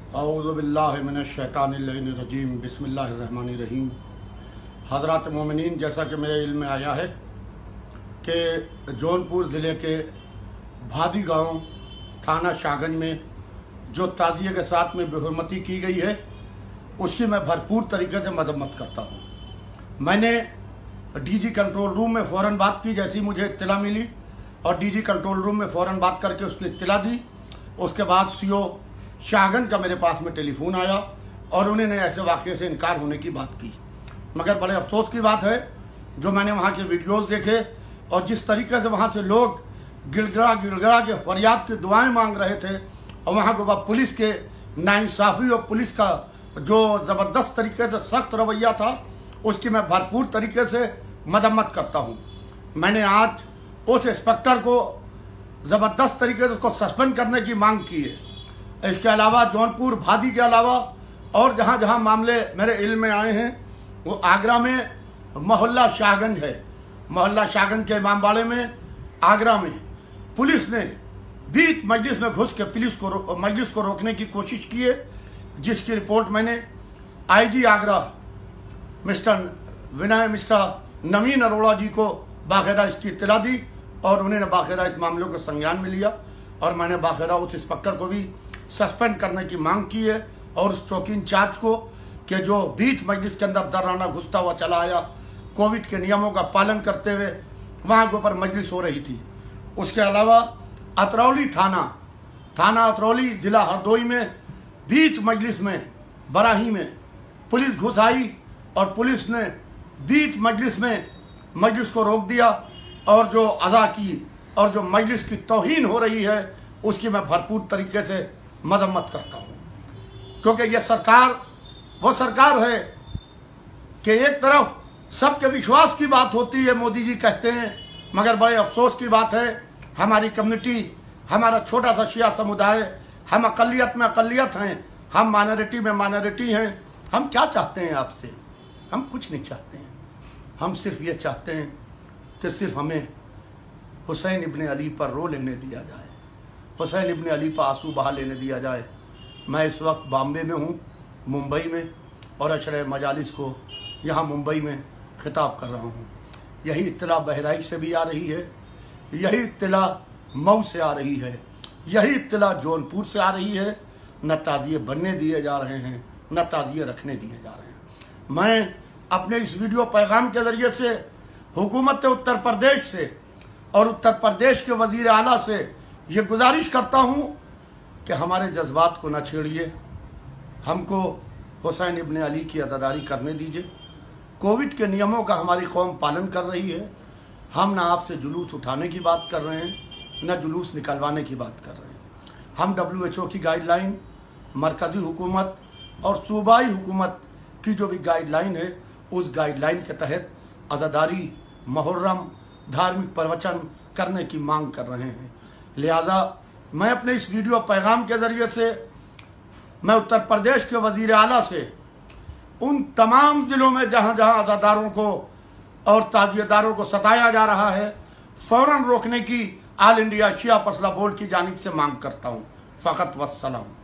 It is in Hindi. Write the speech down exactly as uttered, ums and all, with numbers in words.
औज़ुबिल्लाहि मिनश्शैतानिर्रजीम बिस्मिल्लाहिर्रहमानिर्रहीम। हज़रात मोमिनीन, जैसा कि मेरे इल्म में आया है कि जौनपुर ज़िले के भादी गांव थाना शाहगंज में जो ताज़िए के साथ में बेहुरमती की गई है उसकी मैं भरपूर तरीके से मजम्मत करता हूँ। मैंने डीजी कंट्रोल रूम में फ़ौरन बात की जैसी मुझे इत्तला मिली और डीजी कंट्रोल रूम में फ़ौरन बात करके उसकी इत्तला दी। उसके बाद सीओ शाहगंज का मेरे पास में टेलीफोन आया और उन्होंने ऐसे वाक़े से इनकार होने की बात की। मगर बड़े अफसोस की बात है, जो मैंने वहाँ के वीडियोस देखे और जिस तरीके से वहाँ से लोग गिड़गिड़ा गिड़गिड़ा के फरियाद की दुआएं मांग रहे थे और वहाँ के बाद पुलिस के नाइंसाफ़ी और पुलिस का जो ज़बरदस्त तरीके से सख्त रवैया था उसकी मैं भरपूर तरीके से मजम्मत करता हूँ। मैंने आज उस इंस्पेक्टर को ज़बरदस्त तरीके से उसको सस्पेंड करने की मांग की है। इसके अलावा जौनपुर भादी के अलावा और जहाँ जहाँ मामले मेरे इल्म में आए हैं वो आगरा में मोहल्ला शाहगंज है। मोहल्ला शाहगंज के इमामबाड़े में आगरा में पुलिस ने बीच मजलिस में घुस के पुलिस को मजलिस को रोकने की कोशिश की है, जिसकी रिपोर्ट मैंने IG Agra mister Vinay mister Naveen Arora ji को बाकायदा इसकी इत्तला दी और उन्होंने बाकायदा इस मामले को संज्ञान में लिया और मैंने बाकायदा उस इंस्पेक्टर को भी सस्पेंड करने की मांग की है और उस चौकी इंचार्ज को कि जो बीच मजलिस के अंदर दराना घुसता हुआ चला आया, कोविड के नियमों का पालन करते हुए वहाँ के ऊपर मजलिस हो रही थी। उसके अलावा अतरौली थाना थाना अतरौली ज़िला हरदोई में बीच मजलिस में बराही में पुलिस घुस आई और पुलिस ने बीच मजलिस में मजलिस को रोक दिया और जो अदा की और जो मजलिस की तौहीन हो रही है उसकी मैं भरपूर तरीके से मजम्मत करता हूँ, क्योंकि यह सरकार वो सरकार है कि एक तरफ सबके विश्वास की बात होती है, मोदी जी कहते हैं, मगर बड़े अफसोस की बात है हमारी कम्युनिटी, हमारा छोटा सा शिया समुदाय, हम अक़लियत में अक़लियत हैं, हम माइनॉरिटी में माइनॉरिटी हैं। हम क्या चाहते हैं आपसे? हम कुछ नहीं चाहते हैं। हम सिर्फ ये चाहते हैं कि सिर्फ हमें हुसैन इब्ने अली पर रो लेने दिया जाए, हुसैन इब्ने अली पर आंसू बहा लेने दिया जाए। मैं इस वक्त बॉम्बे में हूँ, मुंबई में, और अशरे मजालिस को यहाँ मुंबई में खिताब कर रहा हूँ। यही इत्तला बहराइच से भी आ रही है, यही इत्तला मऊ से आ रही है, यही इत्तला जौनपुर से आ रही है। न ताज़िए बनने दिए जा रहे हैं, न ताज़िए रखने दिए जा रहे हैं। मैं अपने इस वीडियो पैगाम के ज़रिए से हुकूमत उत्तर प्रदेश से और उत्तर प्रदेश के वज़ीर आला से ये गुजारिश करता हूँ कि हमारे जज्बात को न छेड़िए, हमको हुसैन इब्ने अली की अज़ादारी करने दीजिए। कोविड के नियमों का हमारी कौम पालन कर रही है। हम ना आपसे जुलूस उठाने की बात कर रहे हैं, न जुलूस निकलवाने की बात कर रहे हैं। हम डब्ल्यू एच ओ की गाइडलाइन, मरकज़ी हुकूमत और सूबाई हुकूमत की जो भी गाइडलाइन है उस गाइडलाइन के तहत अज़ादारी, मुहर्रम, धार्मिक प्रवचन करने की मांग कर रहे हैं। लिहाजा मैं अपने इस वीडियो पैगाम के ज़रिए से मैं उत्तर प्रदेश के वज़ीर आला से उन तमाम ज़िलों में जहाँ जहाँ अज़ादारों को और ताज़िएदारों को सताया जा रहा है फ़ौरन रोकने की आल इंडिया शिया फसला बोर्ड की जानिब से मांग करता हूँ। फ़कत वस्सलाम।